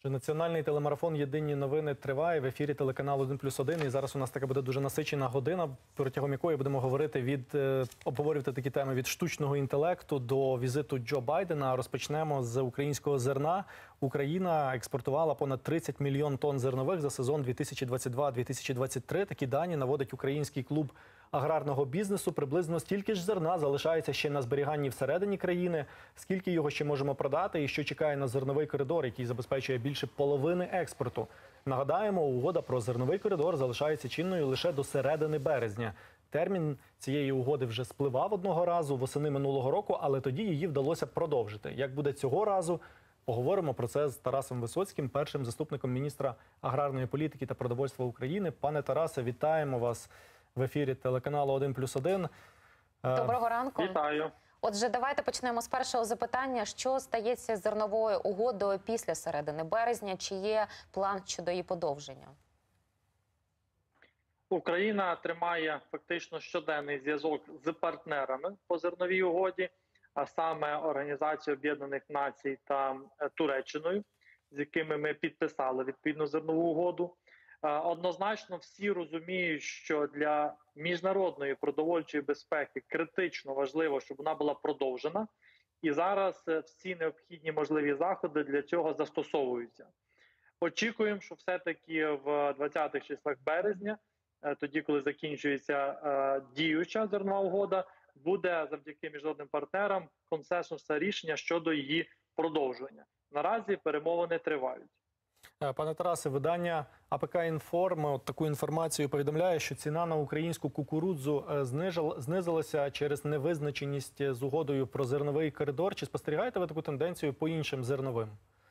Національний телемарафон «Єдині новини» триває в ефірі телеканалу 1+1. І зараз у нас така буде дуже насичена година, протягом якої будемо обговорювати такі теми від штучного інтелекту до візиту Джо Байдена. Розпочнемо з українського зерна. Україна експортувала понад 30 мільйон тонн зернових за сезон 2022-2023. Такі дані наводить український клуб аграрного бізнесу. Приблизно стільки ж зерна залишається ще на зберіганні всередині країни. Скільки його ще можемо продати і що чекає на зерновий коридор, який забезпечує більше половини експорту. Нагадаємо, угода про зерновий коридор залишається чинною лише до середини березня. Термін цієї угоди вже спливав одного разу восени минулого року, але тоді її вдалося продовжити. Як буде цього разу? Поговоримо про це з Тарасом Висоцьким, першим заступником міністра аграрної політики та продовольства України. Пане Тарасе, вітаємо вас в ефірі телеканалу 1+1. Доброго ранку. Вітаю. Отже, давайте почнемо з першого запитання. Що стається з зерновою угодою після середини березня? Чи є план щодо її подовження? Україна тримає фактично щоденний зв'язок з партнерами по зерновій угоді, а саме Організацією Об'єднаних Націй та Туреччиною, з якими ми підписали відповідну зернову угоду. Однозначно всі розуміють, що для міжнародної продовольчої безпеки критично важливо, щоб вона була продовжена. І зараз всі необхідні можливі заходи для цього застосовуються. Очікуємо, що все-таки в 20-х числах березня, тоді, коли закінчується діюча зернова угода, буде завдяки міжнародним партнерам консенсусне рішення щодо її продовження. Наразі перемовини тривають. Пане Тарасе, видання АПК «Інформ» таку інформацію повідомляє, що ціна на українську кукурудзу знизилася через невизначеність з угодою про зерновий коридор. Чи спостерігаєте ви таку тенденцію по іншим зерновим?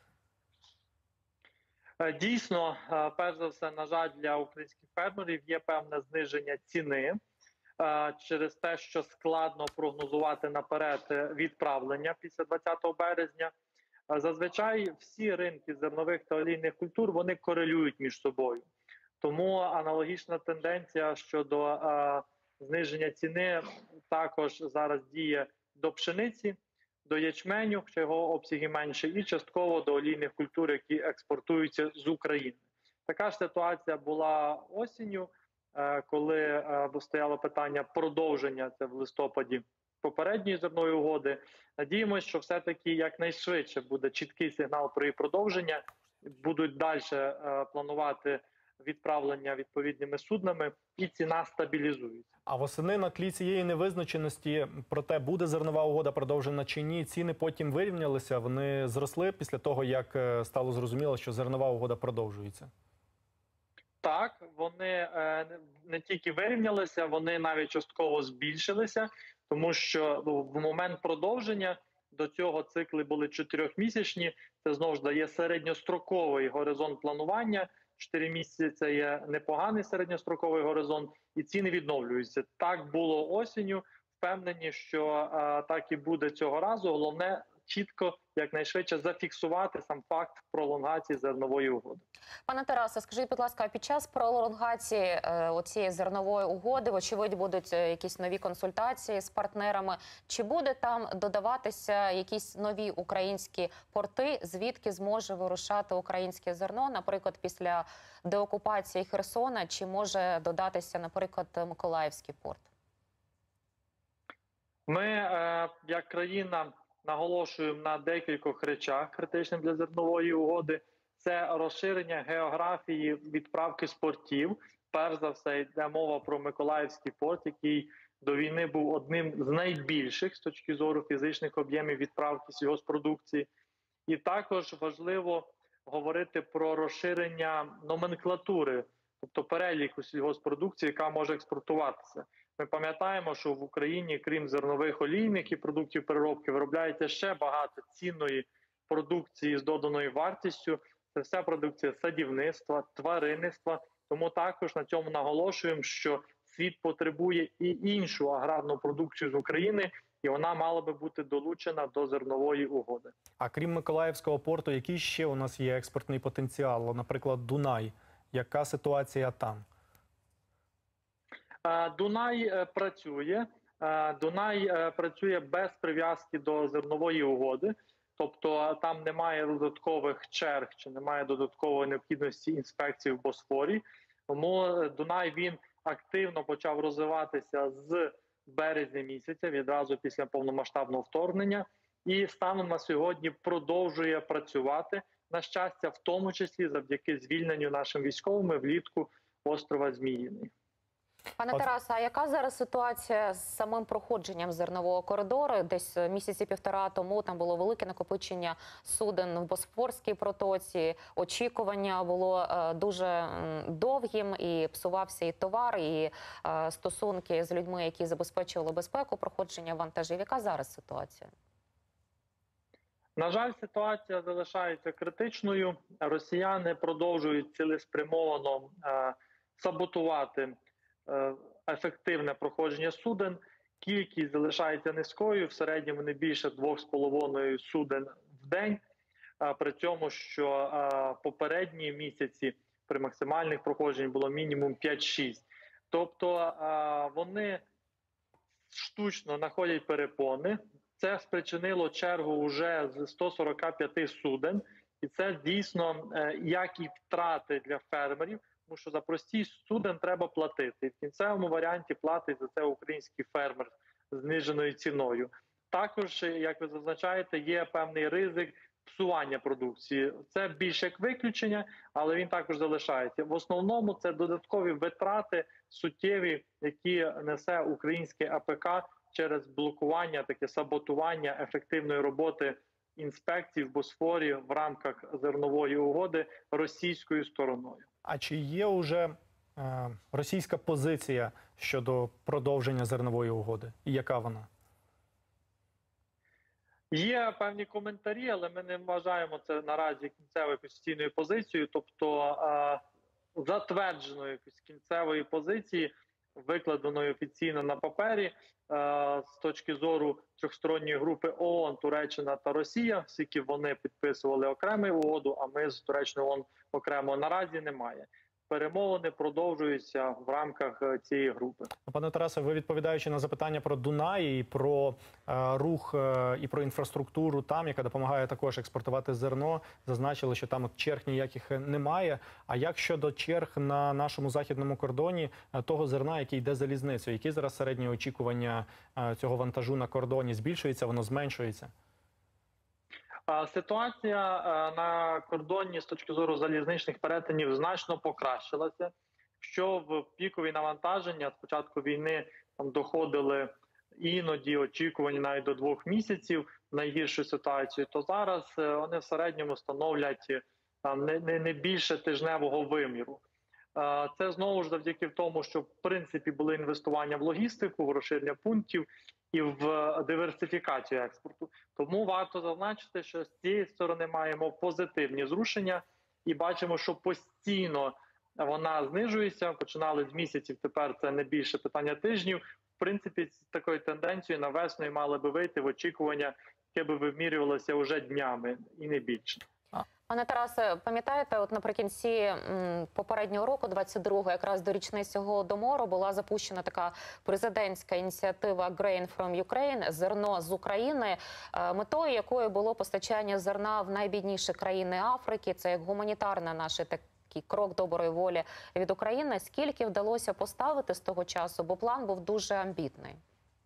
Дійсно, перш за все, на жаль, для українських фермерів є певне зниження ціни через те, що складно прогнозувати наперед відправлення після 20 березня. Зазвичай всі ринки зернових та олійних культур, вони корелюють між собою. Тому аналогічна тенденція щодо зниження ціни також зараз діє до пшениці, до ячменю, хоча його обсяги менше, і частково до олійних культур, які експортуються з України. Така ж ситуація була осінню, коли стояло питання продовження, це в листопаді, попередньої зернової угоди. Надіємося, що все-таки якнайшвидше буде чіткий сигнал про її продовження, будуть далі планувати відправлення відповідними суднами і ціна стабілізується. А восени на тлі цієї невизначеності про те, буде зернова угода продовжена чи ні, ціни потім вирівнялися, вони зросли після того, як стало зрозуміло, що зернова угода продовжується? Так, вони не тільки вирівнялися, вони навіть частково збільшилися, тому що в момент продовження до цього цикли були 4-місячні, це знову ж дає середньостроковий горизонт планування. 4 місяці – це є непоганий середньостроковий горизонт, і ціни відновлюються. Так було осінню, впевнені, що так і буде цього разу. Головне – чітко, якнайшвидше зафіксувати сам факт пролонгації зернової угоди. Пане Тарасе, скажіть, будь ласка, під час пролонгації цієї зернової угоди, вочевидь, будуть якісь нові консультації з партнерами. Чи буде там додаватися якісь нові українські порти, звідки зможе вирушати українське зерно, наприклад, після деокупації Херсона, чи може додатися, наприклад, Миколаївський порт? Ми, як країна, наголошуємо на декількох речах, критичних для зернової угоди. Це розширення географії відправки з портів. Перш за все, йде мова про Миколаївський порт, який до війни був одним з найбільших з точки зору фізичних об'ємів відправки сільгосппродукції. І також важливо говорити про розширення номенклатури, тобто переліку сільгоспродукції, яка може експортуватися. Ми пам'ятаємо, що в Україні, крім зернових олійних і продуктів переробки, виробляється ще багато цінної продукції з доданою вартістю. Це вся продукція садівництва, тваринництва. Тому також на цьому наголошуємо, що світ потребує і іншу аграрну продукцію з України, і вона мала би бути долучена до зернової угоди. А крім Миколаївського порту, який ще у нас є експортний потенціал? Наприклад, Дунай. Яка ситуація там? Дунай працює. Дунай працює без прив'язки до зернової угоди. Тобто там немає додаткових черг чи немає додаткової необхідності інспекцій в Босфорі. Тому Дунай він активно почав розвиватися з березня місяця, відразу після повномасштабного вторгнення, і станом на сьогодні продовжує працювати, на щастя, в тому числі завдяки звільненню нашим військовим влітку острова Зміїний. Пане Тарасе, а яка зараз ситуація з самим проходженням зернового коридору? Десь місяці півтора тому там було велике накопичення суден в Босфорській протоці. Очікування було дуже довгим, і псувався і товар, і стосунки з людьми, які забезпечували безпеку проходження вантажів. Яка зараз ситуація? На жаль, ситуація залишається критичною. Росіяни продовжують цілеспрямовано саботувати ефективне проходження суден. Кількість залишається низькою, в середньому не більше 2,5 суден в день. При цьому, що попередні місяці при максимальних проходженнях було мінімум 5-6. Тобто вони штучно знаходять перепони. Це спричинило чергу вже з 145 суден. І це дійсно як і втрати для фермерів, тому що за прості суден треба платити. І в кінцевому варіанті платить за це український фермер з зниженою ціною. Також, як ви зазначаєте, є певний ризик псування продукції. Це більше як виключення, але він також залишається. В основному це додаткові витрати суттєві, які несе українське АПК через блокування, таке саботування ефективної роботи інспекцій в Босфорі в рамках зернової угоди російською стороною. А чи є вже російська позиція щодо продовження зернової угоди? І яка вона? Є певні коментарі, але ми не вважаємо це наразі кінцевою постійною позицією, тобто затвердженої кінцевої позиції, викладеної офіційно на папері, з точки зору трьохсторонньої групи ООН, Туреччина та Росія, оскільки вони підписували окрему угоду, а ми з Туреччиною ООН окремо, наразі немає. Перемовини продовжуються в рамках цієї групи. Пане Тарасе, ви, відповідаючи на запитання про Дунай і про рух і про інфраструктуру там, яка допомагає також експортувати зерно, зазначили, що там черг ніяких немає. А як щодо черг на нашому західному кордоні того зерна, який йде залізницею? Які зараз середні очікування цього вантажу на кордоні? Збільшується, воно зменшується? Ситуація на кордоні з точки зору залізничних перетинів значно покращилася. Що в пікові навантаження з початку війни там доходили іноді очікування навіть до 2 місяців найгіршу ситуацію, то зараз вони в середньому становлять там не більше тижневого виміру. Це знову ж завдяки тому, що в принципі були інвестування в логістику, в розширення пунктів і в диверсифікацію експорту. Тому варто зазначити, що з цієї сторони маємо позитивні зрушення і бачимо, що постійно вона знижується. Починали з місяців, тепер це не більше питання тижнів. В принципі, з такою тенденцією на весну мали би вийти в очікування, яке би вимірювалося вже днями і не більше. Пане Тарасе, пам'ятаєте, от наприкінці попереднього року, 22-го, якраз до річниці Голодомору, була запущена така президентська ініціатива «Grain from Ukraine» – «Зерно з України», метою якої було постачання зерна в найбідніші країни Африки. Це як гуманітарна наша такий крок доброї волі від України. Скільки вдалося поставити з того часу? Бо план був дуже амбітний.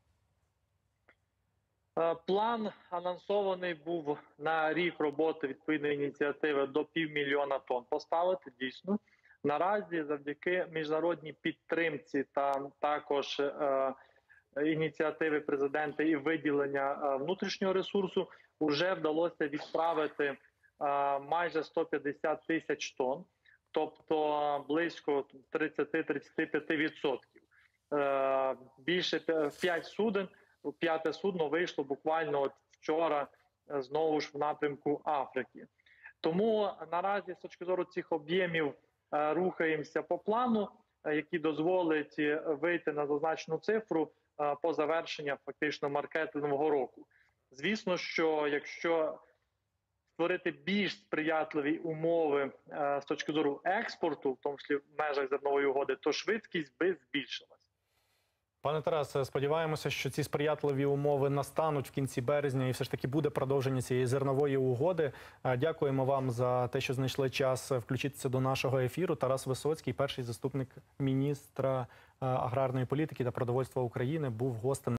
План анонсований був на рік роботи відповідної ініціативи до 500 000 тонн поставити, дійсно. Наразі завдяки міжнародній підтримці та також ініціативи президента і виділення внутрішнього ресурсу вже вдалося відправити майже 150 тисяч тонн, тобто близько 30-35%. Більше 5 суден. 5-те судно вийшло буквально от вчора знову ж в напрямку Африки. Тому наразі з точки зору цих об'ємів рухаємося по плану, який дозволить вийти на зазначену цифру по завершенню фактично маркетингового року. Звісно, що якщо створити більш сприятливі умови з точки зору експорту, в тому числі в межах зернової угоди, то швидкість би збільшилась. Пане Тарасе, сподіваємося, що ці сприятливі умови настануть в кінці березня і все ж таки буде продовження цієї зернової угоди. Дякуємо вам за те, що знайшли час включитися до нашого ефіру. Тарас Висоцький, перший заступник міністра аграрної політики та продовольства України, був гостем